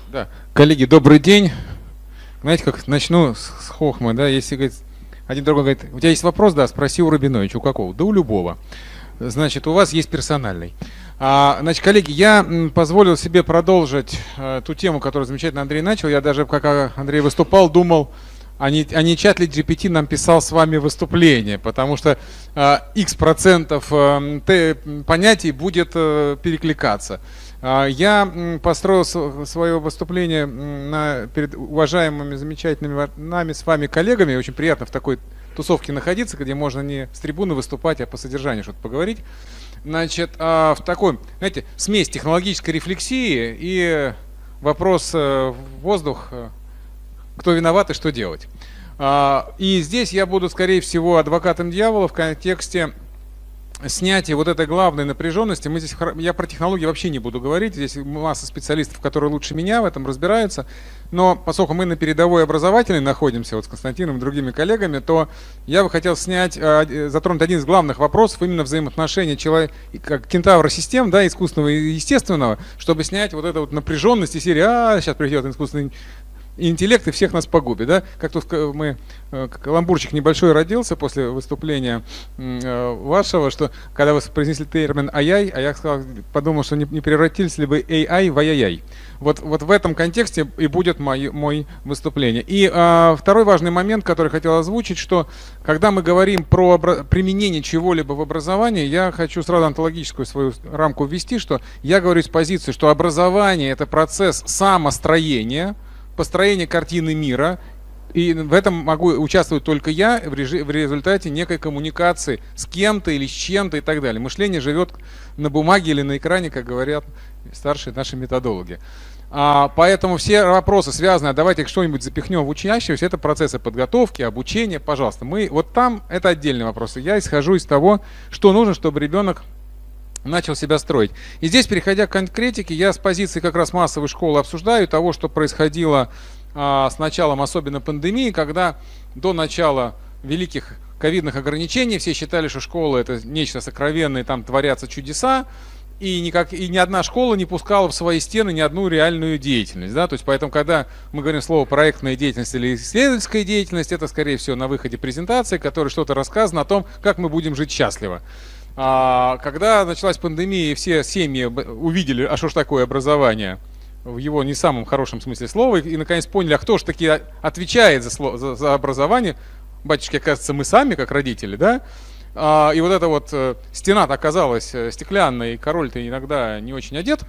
Да. Коллеги, добрый день. Знаете, как начну с хохмы, да, если говорит, один другой говорит, у тебя есть вопрос, да, спроси у Рабиновича, у какого? Да у любого. Значит, у вас есть персональный. Значит, коллеги, я позволил себе продолжить ту тему, которую замечательно Андрей начал. Я даже, как Андрей выступал, думал, а не чат ли GPT нам писал с вами выступление, потому что X% понятий будет перекликаться. Я построил свое выступление перед уважаемыми, замечательными нами с вами коллегами. Очень приятно в такой тусовке находиться, где можно не с трибуны выступать, а по содержанию что-то поговорить. Значит, в такой, знаете, смесь технологической рефлексии и вопрос в воздух, кто виноват и что делать. И здесь я буду, скорее всего, адвокатом дьявола в контексте снятие вот этой главной напряженности. Я про технологии вообще не буду говорить. Здесь масса специалистов, которые лучше меня в этом разбираются. Но поскольку мы на передовой образовательной находимся, вот с Константином и другими коллегами, то я бы хотел затронуть один из главных вопросов, именно взаимоотношения человека, как кентавра-систем, да, искусственного и естественного, чтобы снять вот эту вот напряженность из серии сейчас придет искусственный интеллект и всех нас погубит, да? Как тут каламбурчик небольшой родился после выступления вашего, что когда вы произнесли термин «ай-яй», а я подумал, что не превратились ли вы AI в «ай-яй-яй». Вот в этом контексте и будет мой выступление. И второй важный момент, который хотел озвучить, что когда мы говорим про применение чего-либо в образовании, я хочу сразу онтологическую свою рамку ввести, что я говорю с позиции, что образование – это процесс самостроения, построение картины мира, и в этом могу участвовать только я в результате некой коммуникации с кем-то или с чем-то и так далее. Мышление живет на бумаге или на экране, как говорят старшие наши методологи. Поэтому все вопросы связаны, давайте что-нибудь запихнем в учащегося, это процессы подготовки, обучения, пожалуйста. Вот там это отдельные вопросы. Я исхожу из того, что нужно, чтобы ребенок начал себя строить. И здесь, переходя к конкретике, я с позиции как раз массовой школы обсуждаю того, что происходило с началом особенно пандемии, когда до начала великих ковидных ограничений все считали, что школа это нечто сокровенное, там творятся чудеса, и ни одна школа не пускала в свои стены ни одну реальную деятельность. Да? То есть, поэтому, когда мы говорим слово проектная деятельность или исследовательская деятельность, это, скорее всего, на выходе презентации, в которой что-то рассказано о том, как мы будем жить счастливо. Когда началась пандемия, и все семьи увидели, а что ж такое образование, в его не самом хорошем смысле слова, и наконец поняли, а кто же таки отвечает за образование, батюшки, оказывается, мы сами, как родители, да? И вот эта вот стена-то оказалась стеклянной, и король-то иногда не очень одет,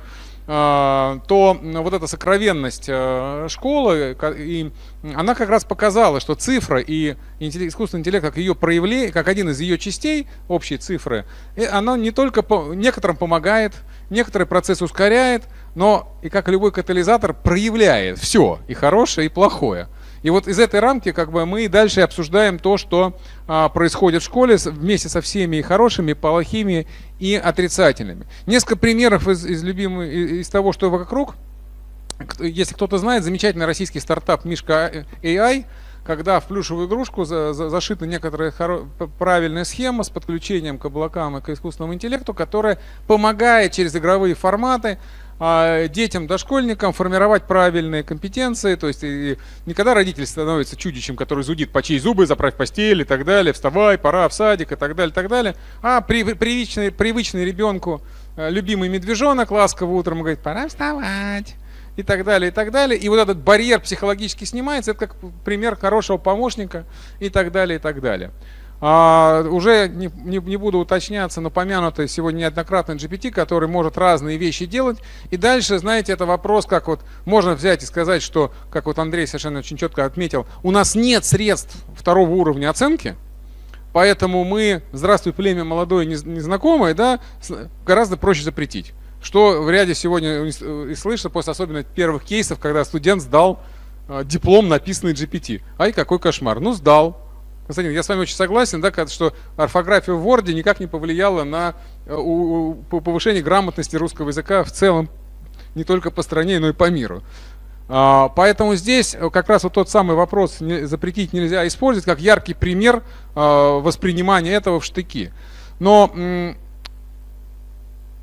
то вот эта сокровенность школы, и она как раз показала, что цифра и искусственный интеллект, как ее проявление, как один из ее частей, общей цифры, она не только некоторым помогает, некоторый процесс ускоряет, но и как любой катализатор проявляет все, и хорошее, и плохое. И вот из этой рамки как бы мы дальше обсуждаем то, что происходит в школе вместе со всеми и хорошими, и плохими, и отрицательными. Несколько примеров из того, что вокруг. Если кто-то знает, замечательный российский стартап Мишка AI, когда в плюшевую игрушку зашита некоторая правильная схема с подключением к облакам и к искусственному интеллекту, которая помогает через игровые форматы детям, дошкольникам формировать правильные компетенции. То есть не когда родитель становится чудищем, который зудит: почей зубы, заправь постель и так далее, вставай, пора в садик и так далее, а привычный ребенку любимый медвежонок ласково утром говорит: пора вставать. И так далее, и так далее. И вот этот барьер психологически снимается. Это как пример хорошего помощника и так далее, и так далее. Уже не буду уточняться, но помянутый сегодня неоднократно GPT, который может разные вещи делать. И дальше, знаете, это вопрос, как вот можно взять и сказать, что, как вот Андрей совершенно очень четко отметил, у нас нет средств второго уровня оценки, поэтому мы, здравствуй, племя молодое, незнакомое, да, гораздо проще запретить. Что в ряде сегодня и слышно после особенно первых кейсов, когда студент сдал диплом, написанный GPT. Ай, какой кошмар. Ну, сдал. Константин, я с вами очень согласен, да, что орфография в Word никак не повлияла на повышение грамотности русского языка в целом, не только по стране, но и по миру. Поэтому здесь как раз вот тот самый вопрос запретить нельзя использовать как яркий пример воспринимания этого в штыки. Но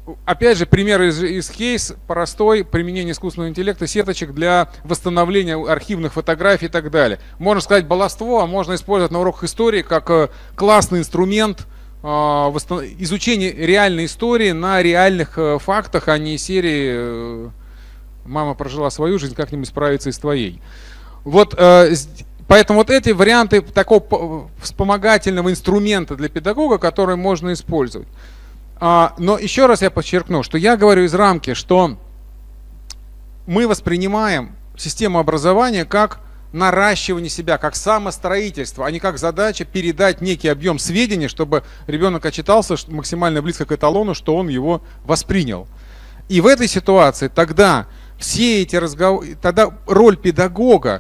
опять же, пример из кейс простой: применение искусственного интеллекта, сеточек для восстановления архивных фотографий и так далее. Можно сказать баловство, а можно использовать на уроках истории как классный инструмент изучения реальной истории на реальных фактах, а не серии «Мама прожила свою жизнь, как-нибудь справиться и с твоей». Вот, поэтому вот эти варианты такого вспомогательного инструмента для педагога, который можно использовать. Но еще раз я подчеркну, что я говорю из рамки, что мы воспринимаем систему образования как наращивание себя, как самостроительство, а не как задача передать некий объем сведений, чтобы ребенок отчитался максимально близко к эталону, что он его воспринял. И в этой ситуации тогда все эти разговоры, тогда роль педагога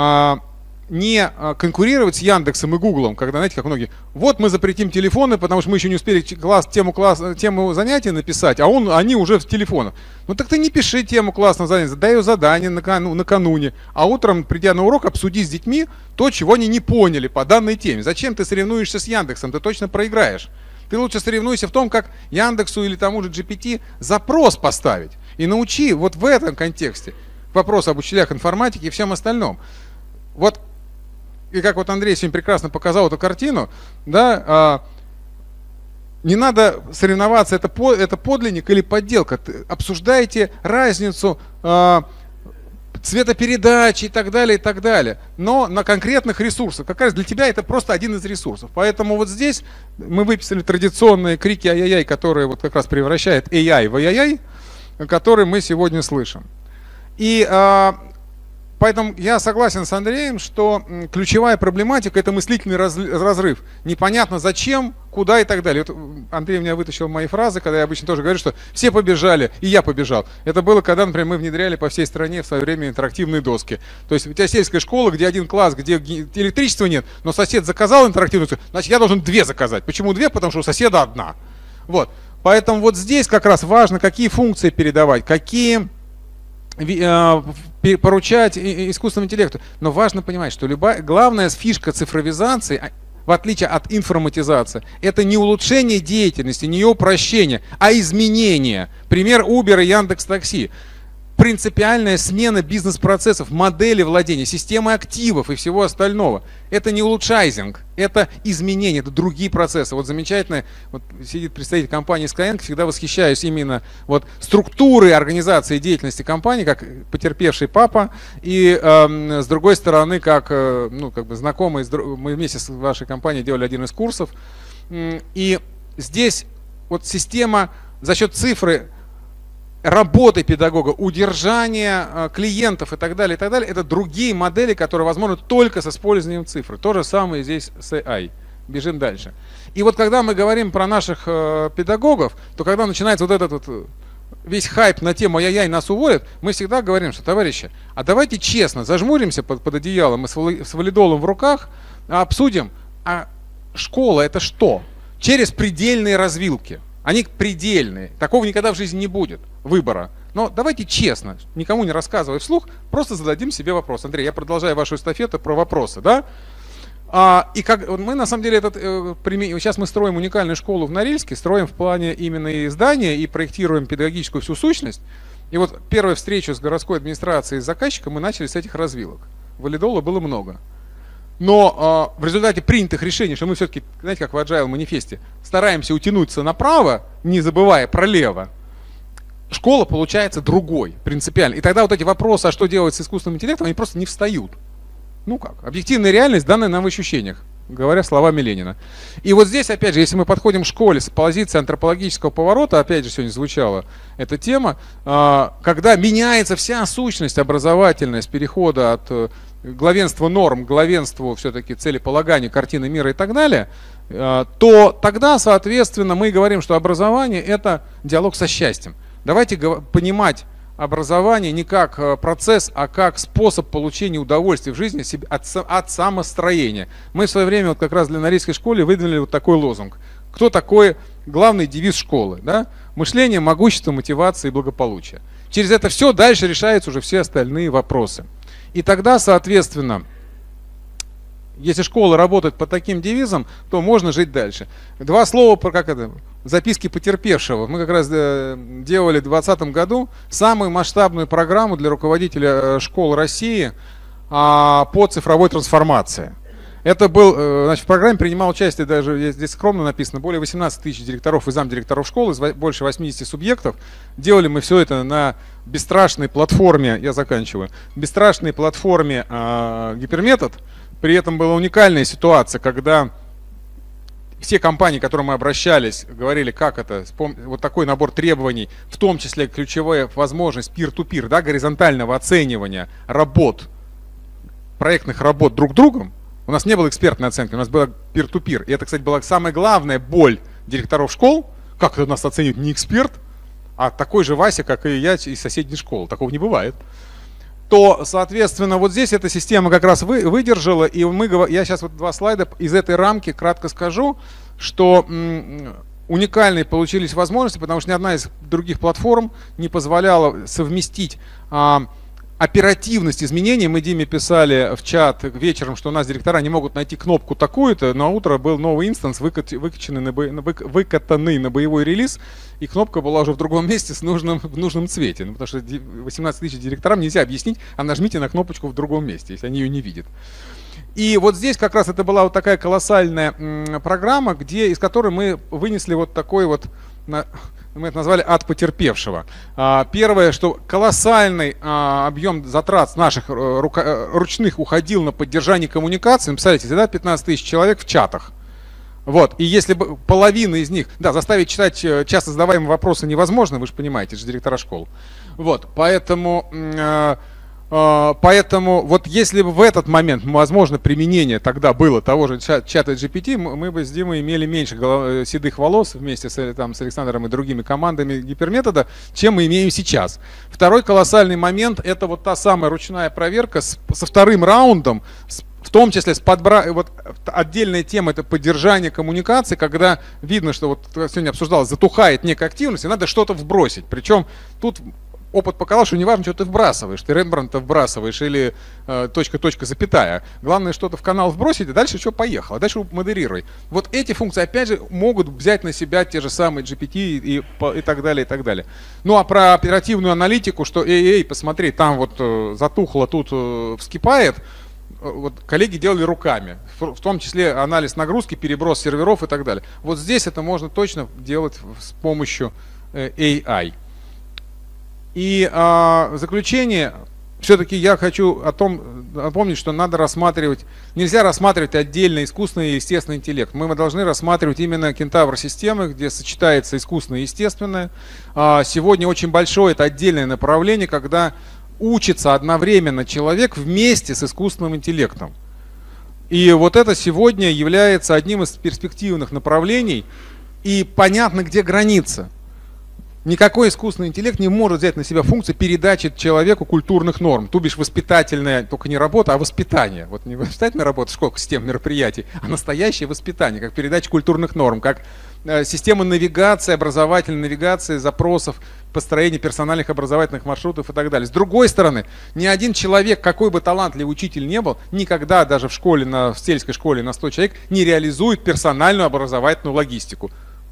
не конкурировать с Яндексом и Гуглом, когда, знаете, как многие, вот мы запретим телефоны, потому что мы еще не успели тему занятия написать, а они уже в телефонах. Ну так ты не пиши тему классного занятия, дай ее задание накануне, а утром, придя на урок, обсуди с детьми то, чего они не поняли по данной теме. Зачем ты соревнуешься с Яндексом? Ты точно проиграешь. Ты лучше соревнуйся в том, как Яндексу или тому же GPT запрос поставить. И научи вот в этом контексте вопрос об учителях информатики и всем остальном. Вот, и как вот Андрей сегодня прекрасно показал эту картину, да, не надо соревноваться, это подлинник или подделка. Обсуждайте разницу цветопередачи и так далее, но на конкретных ресурсах. Как раз для тебя это просто один из ресурсов. Поэтому вот здесь мы выписали традиционные крики ай-яй-яй, которые вот как раз превращают AI в ай-яй-яй, которые мы сегодня слышим. И поэтому я согласен с Андреем, что ключевая проблематика — это мыслительный разрыв. Непонятно зачем, куда и так далее. Вот Андрей меня вытащил мои фразы, когда я обычно тоже говорю, что все побежали, и я побежал. Это было, когда, например, мы внедряли по всей стране в свое время интерактивные доски. То есть у тебя сельская школа, где один класс, где электричества нет, но сосед заказал интерактивную доску, значит, я должен 2 заказать. Почему 2? Потому что у соседа 1. Вот. Поэтому вот здесь как раз важно, какие функции передавать, какие поручать искусственному интеллекту. Но важно понимать, что главная фишка цифровизации, в отличие от информатизации, это не улучшение деятельности, не ее упрощение, а изменение. Пример Uber и Яндекс.Такси. Принципиальная смена бизнес-процессов, модели владения, системы активов и всего остального. Это не улучшайзинг, это изменение, это другие процессы. Вот замечательно, вот сидит представитель компании Skyeng, всегда восхищаюсь именно вот структурой организации деятельности компании, как потерпевший папа, и с другой стороны, как, ну, как бы знакомый, мы вместе с вашей компанией делали один из курсов, и здесь вот система за счет цифры работы педагога, удержания клиентов и так далее, это другие модели, которые возможны только с использованием цифры. То же самое здесь с AI. Бежим дальше. И вот когда мы говорим про наших педагогов, то когда начинается вот этот вот весь хайп на тему «ай-яй, нас уволят», мы всегда говорим, что, товарищи, а давайте честно зажмуримся под одеялом и с валидолом в руках обсудим, а школа — это что? Через предельные развилки. Они предельные. Такого никогда в жизни не будет, выбора. Но давайте честно, никому не рассказывая вслух, просто зададим себе вопрос. Андрей, я продолжаю вашу эстафету про вопросы, да? И как мы на самом деле сейчас мы строим уникальную школу в Норильске, строим в плане именно и здания, и проектируем педагогическую всю сущность. И вот первую встречу с городской администрацией и с заказчиком мы начали с этих развилок. Валидола было много. Но в результате принятых решений, что мы все-таки, знаете, как в Agile манифесте, стараемся утянуться направо, не забывая про лево, школа получается другой, принципиально. И тогда вот эти вопросы, а что делать с искусственным интеллектом, они просто не встают. Ну как? Объективная реальность, данная нам в ощущениях, говоря словами Ленина. И вот здесь, опять же, если мы подходим к школе с позиции антропологического поворота, опять же, сегодня звучала эта тема, когда меняется вся сущность образовательная с перехода от главенства норм к главенству все-таки целеполагания, картины мира и так далее, то тогда, соответственно, мы говорим, что образование — это диалог со счастьем. Давайте понимать образование не как процесс, а как способ получения удовольствия в жизни от самостроения. Мы в свое время вот как раз для Норильской школы выдвинули вот такой лозунг. Кто такой главный девиз школы? Да? Мышление, могущество, мотивация и благополучие. Через это все дальше решаются уже все остальные вопросы. И тогда, соответственно, Если школа работает по таким девизам, то можно жить дальше. Два слова про записки потерпевшего. Мы как раз делали в 2020 году самую масштабную программу для руководителя школ России по цифровой трансформации. Это был, значит, в программе принимал участие, даже здесь скромно написано, более 18 тысяч директоров и замдиректоров школ из больше 80 субъектов. Делали мы все это на бесстрашной платформе, я заканчиваю, бесстрашной платформе Гиперметод. При этом была уникальная ситуация, когда все компании, к которым мы обращались, говорили, как это, вот такой набор требований, в том числе ключевая возможность peer-to-peer, да, горизонтального оценивания работ, проектных работ друг другом. У нас не было экспертной оценки, у нас было peer-to-peer. И это, кстати, была самая главная боль директоров школ. Как это нас оценивает не эксперт, а такой же Вася, как и я, из соседней школы. Такого не бывает. То, соответственно, вот здесь эта система как раз выдержала. И я сейчас вот два слайда из этой рамки кратко скажу, что уникальные получились возможности, потому что ни одна из других платформ не позволяла совместить оперативность изменений. Мы Диме писали в чат вечером, что у нас директора не могут найти кнопку такую-то. На утро был новый инстанс, выкатанный на боевой релиз, и кнопка была уже в другом месте в нужном цвете. Ну, потому что 18 тысяч директорам нельзя объяснить, а нажмите на кнопочку в другом месте, если они ее не видят. И вот здесь как раз это была вот такая колоссальная программа, из которой мы вынесли вот такой вот, мы это назвали ад потерпевшего. Первое, что колоссальный объем затрат наших ручных уходил на поддержание коммуникации. Представляете, да, 15 тысяч человек в чатах. Вот. И если бы половина из них, да, заставить читать часто задаваемые вопросы невозможно, вы же понимаете, это же директора школ. Вот. Поэтому вот если бы в этот момент, возможно, применение тогда было того же чата GPT, мы бы с Димой имели меньше седых волос вместе с Александром и другими командами Гиперметода, чем мы имеем сейчас. Второй колоссальный момент — это вот та самая ручная проверка со вторым раундом, в том числе вот отдельная тема — это поддержание коммуникации, когда видно, что вот сегодня обсуждалось, затухает некая активность, и надо что-то вбросить. Причем тут опыт показал, что неважно, что ты вбрасываешь, ты Рембрандта вбрасываешь или точка, запятая. Главное, что-то в канал вбросить, и дальше что, поехало, дальше модерируй. Вот эти функции, опять же, могут взять на себя те же самые GPT и так далее, и так далее. Ну, а про оперативную аналитику, что посмотри, там вот затухло, тут вскипает, вот коллеги делали руками, в том числе анализ нагрузки, переброс серверов и так далее. Вот здесь это можно точно делать с помощью AI. И в заключение, все-таки я хочу напомнить, что нельзя рассматривать отдельно искусственный и естественный интеллект. Мы должны рассматривать именно кентавр-системы, где сочетается искусственное и естественное. Сегодня очень большое это отдельное направление, когда учится одновременно человек вместе с искусственным интеллектом. И вот это сегодня является одним из перспективных направлений, и понятно, где граница. Никакой искусственный интеллект не может взять на себя функцию передачи человеку культурных норм. То бишь воспитательная, только не работа, а воспитание. Вот не воспитательная работа, школа, система мероприятий, а настоящее воспитание, как передача культурных норм, как система навигации, образовательной навигации, запросов, построения персональных образовательных маршрутов и так далее. С другой стороны, ни один человек, какой бы талантливый учитель не был, никогда даже в сельской школе на 100 человек не реализует персональную образовательную логистику.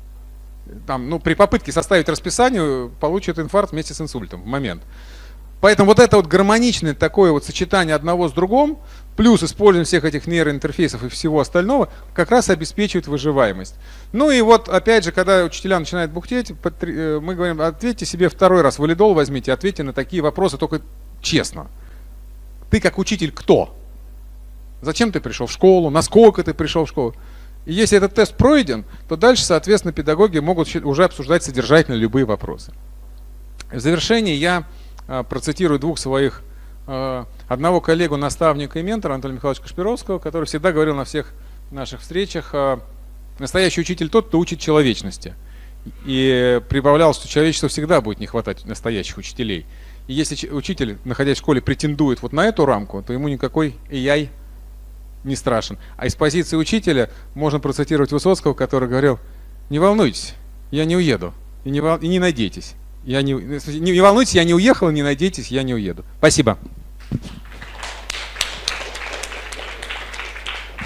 При попытке составить расписание получит инфаркт вместе с инсультом в момент. Поэтому вот это вот гармоничное такое вот сочетание одного с другим, плюс использование всех этих нейроинтерфейсов и всего остального, как раз обеспечивает выживаемость. Ну и вот опять же, когда учителя начинают бухтеть, мы говорим, ответьте себе второй раз валидол возьмите, ответьте на такие вопросы только честно. Ты как учитель кто? Зачем ты пришел в школу? Насколько ты пришел в школу? И если этот тест пройден, то дальше, соответственно, педагоги могут уже обсуждать содержательно любые вопросы. В завершении я процитирую двух своих, одного коллегу, наставника и ментора Анатолия Михайловича Кашпировского, который всегда говорил на всех наших встречах: настоящий учитель тот, кто учит человечности. И прибавлял, что человечеству всегда будет не хватать настоящих учителей. И если учитель, находясь в школе, претендует вот на эту рамку, то ему никакой AI не страшен. А из позиции учителя можно процитировать Высоцкого, который говорил: не волнуйтесь, я не уеду, и не надейтесь. Не волнуйтесь, я не уехал, и не надейтесь, я не уеду. Спасибо.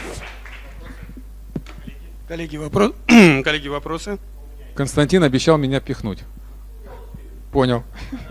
Коллеги, коллеги, вопросы? Константин обещал меня пихнуть. Понял.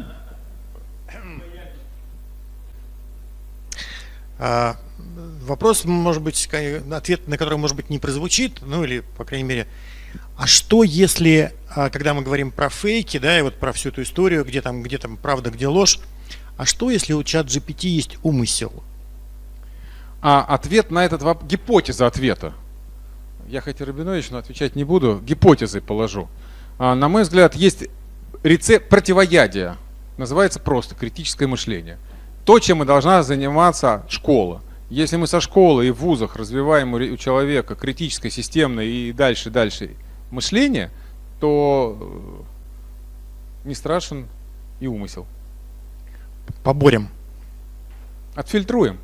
Вопрос, может быть, ответ на который, может быть, не прозвучит, ну или, по крайней мере, а что если, когда мы говорим про фейки, да, и вот про всю эту историю, где там правда, где ложь, а что если у ChatGPT есть умысел? А ответ на этот вопрос, гипотеза ответа. Я хоть и Рабинович, но отвечать не буду, гипотезы положу. На мой взгляд, есть рецепт противоядия. Называется просто критическое мышление. То, чем и должна заниматься школа. Если мы со школы и в вузах развиваем у человека критическое, системное и дальше мышление, то не страшен и умысел. Поборем. Отфильтруем.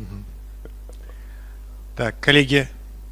Так, коллеги.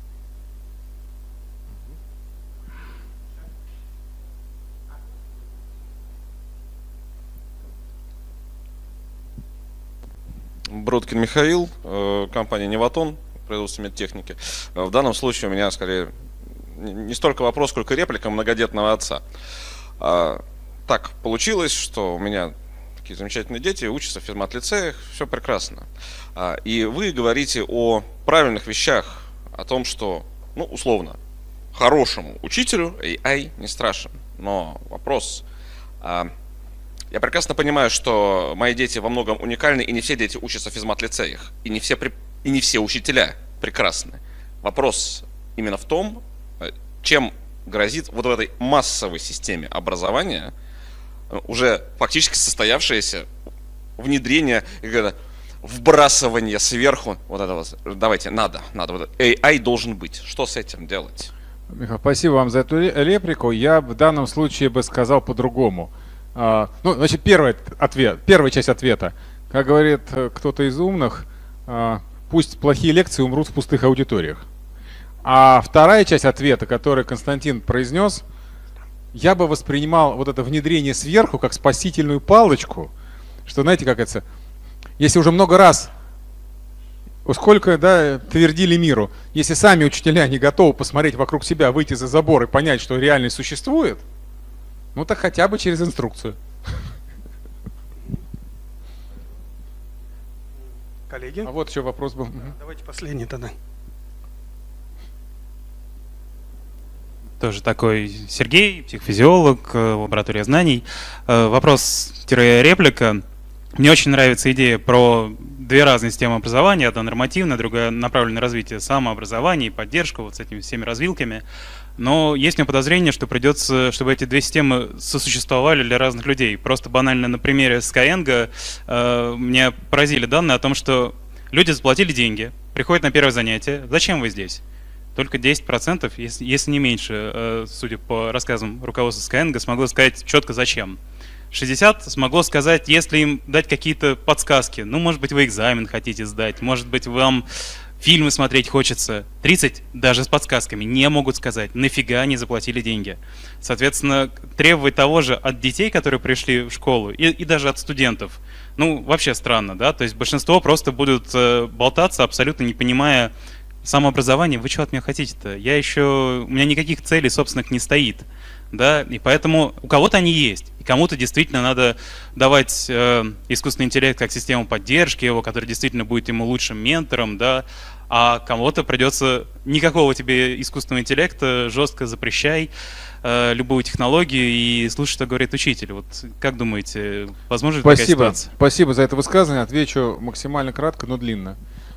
Бродкин Михаил, компания «Неватон», производство медтехники. В данном случае у меня скорее не столько вопрос, сколько реплика многодетного отца. Так получилось, что у меня такие замечательные дети учатся в физмат-лицеях, все прекрасно. И вы говорите о правильных вещах, о том, что, ну, условно, хорошему учителю AI не страшен. Но вопрос... Я прекрасно понимаю, что мои дети во многом уникальны, и не все дети учатся в физмат-лицеях, и не все учителя прекрасны. Вопрос именно в том, чем грозит вот в этой массовой системе образования уже фактически состоявшееся внедрение, вбрасывание сверху вот этого. Давайте, надо, вот AI должен быть. Что с этим делать? Михаил, спасибо вам за эту реплику. Я в данном случае бы сказал по-другому. Ну, значит, первая часть ответа. Как говорит кто-то из умных, пусть плохие лекции умрут в пустых аудиториях. А вторая часть ответа, которую Константин произнес, я бы воспринимал вот это внедрение сверху как спасительную палочку, что, знаете, как это, если уже много раз, сколько, да, твердили миру, если сами учителя не готовы посмотреть вокруг себя, выйти за забор и понять, что реальность существует, ну так хотя бы через инструкцию. Коллеги? А вот еще вопрос был. Давайте последний тогда. Тоже такой Сергей, психофизиолог, лаборатория знаний. Вопрос-реплика. Мне очень нравится идея про две разные системы образования. Одна нормативная, другая направленная на развитие самообразования и поддержку вот с этими всеми развилками. Но есть у меня подозрение, что придется, чтобы эти две системы сосуществовали для разных людей. Просто банально на примере Skyeng меня поразили данные о том, что люди заплатили деньги, приходят на первое занятие. Зачем вы здесь? Только 10%, если не меньше, судя по рассказам руководства Skyeng, смогло сказать четко зачем. 60 смогло сказать, если им дать какие-то подсказки. Ну, может быть, вы экзамен хотите сдать, может быть, вам фильмы смотреть хочется. 30 даже с подсказками не могут сказать, нафига они заплатили деньги. Соответственно, требовать того же от детей, которые пришли в школу, и даже от студентов, ну, вообще странно, да? То есть большинство просто будут болтаться, абсолютно не понимая самообразование. Вы что от меня хотите-то? У меня никаких целей собственных не стоит. Да, и поэтому у кого-то они есть, и кому-то действительно надо давать искусственный интеллект как систему поддержки его, который действительно будет ему лучшим ментором, да, а кому-то придется никакого тебе искусственного интеллекта, жестко запрещай любую технологию и слушай, что говорит учитель. Вот как думаете, возможно такая ситуация? Спасибо за это высказывание. Отвечу максимально кратко, но длинно.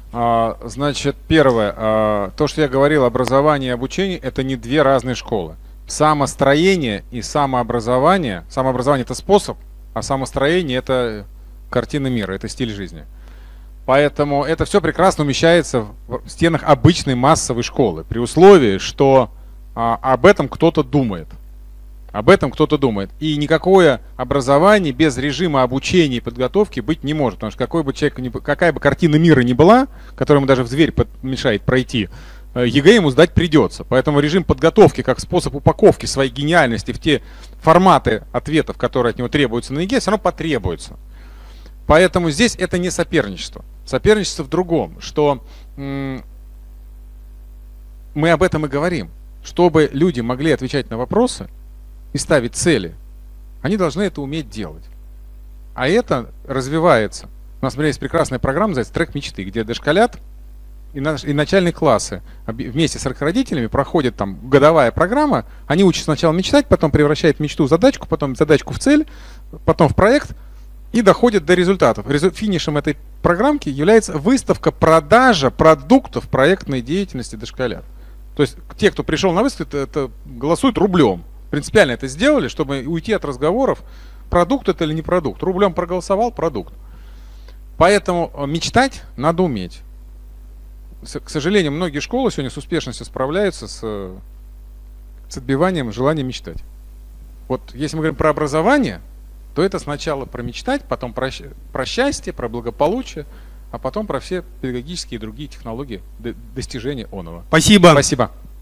Значит, первое, то, что я говорил, образование и обучение, это не две разные школы. Самостроение и самообразование. Самообразование — это способ, а самостроение — это картина мира, это стиль жизни. Поэтому это все прекрасно умещается в стенах обычной массовой школы, при условии, что об этом кто-то думает. Об этом кто-то думает. И никакое образование без режима обучения и подготовки быть не может. Потому что какая бы картина мира ни была, которая ему даже в дверь мешает пройти, ЕГЭ ему сдать придется. Поэтому режим подготовки как способ упаковки своей гениальности в те форматы ответов, которые от него требуются на ЕГЭ, все равно потребуется. Поэтому здесь это не соперничество. Соперничество в другом, что мы об этом и говорим. Чтобы люди могли отвечать на вопросы и ставить цели, они должны это уметь делать. А это развивается. У нас, например, есть прекрасная программа, называется «Трек мечты», где дошколят и начальные классы вместе с родителями проходит там годовая программа. Они учатся сначала мечтать, потом превращают мечту в задачку, потом задачку в цель, потом в проект и доходят до результатов. Финишем этой программки является выставка продажа продуктов проектной деятельности дошколят. То есть те, кто пришел на выставку, это голосуют рублем. Принципиально это сделали, чтобы уйти от разговоров, продукт это или не продукт. Рублем проголосовал — продукт. Поэтому мечтать надо уметь. К сожалению, многие школы сегодня с успешностью справляются с отбиванием желания мечтать. Вот если мы говорим про образование, то это сначала про мечтать, потом про счастье, про благополучие, а потом про все педагогические и другие технологии достижения оного. Спасибо. Спасибо.